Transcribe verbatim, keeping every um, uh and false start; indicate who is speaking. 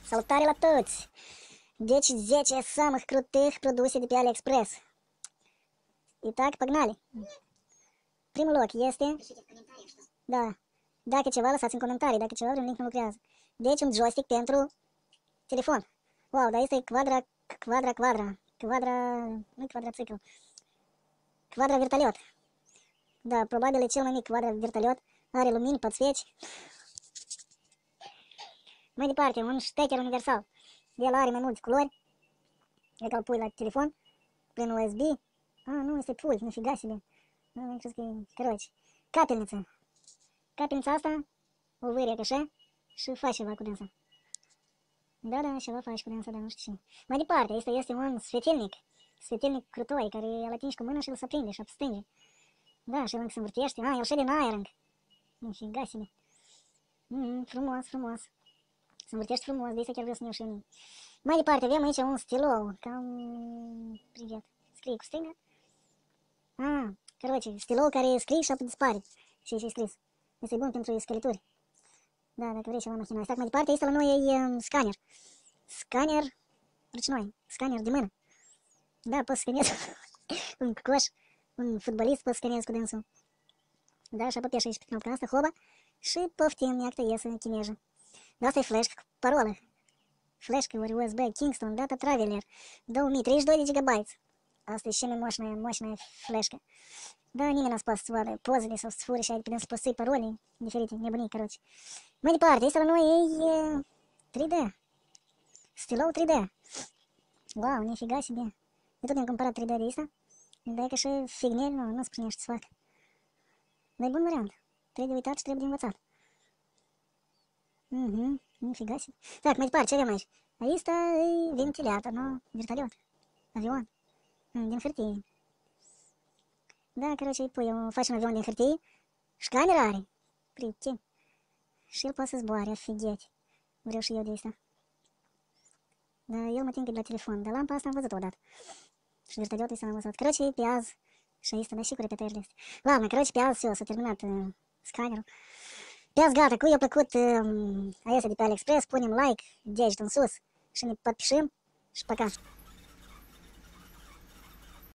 Speaker 1: Salutare la toți! Deci zece самых крутых produse de pe AliExpress. Итак, păgnali! Primul loc este... Da. Dacă ceva, lăsați în comentarii. Dacă ceva, vreun link nu lucrează. Deci un joystick pentru telefon. Wow, dar este quadra, quadra, quadra. Quadra... nu quadracicl. Quadra vertaliot. Da, probabil e cel mai mic quadra vertaliot. Are lumini, podsveci. Mai departe, un stecker universal. El are mai mulți culori. E că îl pui la telefon. Prin U S B. Ah, nu, este pult, nu figa себе. Nu, nu crezi că e... Короче. Capelniță. Capelnița asta o vârie așa și faci ceva cu dânsa. Da, da, ceva faci cu dânsa, dar nu știu ce. Mai departe, este, este un svetelnic. Svetelnic crutoi, care îl atingi cu mână și îl se aprinde și abstânge. Da, și el se învârtește. Ah, el șede în aer încă. Nu figa себе. Mm, frumos, frumos. Se învârtește frumos, de asta chiar vreau să ne și mie. Mai departe avem aici un stilou, cam... Privet. Scrie cu stânga. Ah, короче, stilou care scrie și apoi dispare. Și ce-i scris. Este bun pentru scălituri. Da, dacă vrei ceva machinal. Stac mai departe, este la noi e um, scanner. Scanner, râcinoi, scanner de mână. Da, poți scanezi un coș, un fotbalist poți scanezi cu dânsul. Da, și apăpeși aici pe knopca asta, hoba, și poftim, iată, iese chinejă. Da, asta e flash cu parolă. Flash ori U S B, Kingston, data Traveler, două mii treizeci și doi de gigabytes. Asta e și mai moșnă, moșnă flash-că. Da, nimeni n-a spus să vadă pozele sau să fure și ai putem să poți să-i parole diferite, nebunii, короче. Mai departe, este la noi e trei D. Stilou trei D. Wow, nifiga себе. Eu tot am cumpărat trei D de asta. Dar e că și figneri, nu, nu-ți primești să fac. Dar e bun variant. Trebuie de uitat și trebuie de învățat. Mhm, nifiga себе. Так, mai departe, ce avem aici? Aici e ventilator, nu? Vertaliot. Avion. Din hârtie. Da, короче, îi pui, faci un avion din hârtie și camera are. Prieteni. Și el poate să zboare, офигеть. Vreau și eu de asta. Dar el mă tincă de la telefon, dar lampa asta am văzut odată. Și vertaliotul ăsta am văzut. Короче, pe azi, și asta, dar și cu repetările astea. Ладно, короче, pe azi, все, s-a terminat uh, scannerul. Pe azi, gata, cu i-a plăcut uh, aia de pe AliExpress, punem like, deget în sus și ne подпишем și пока.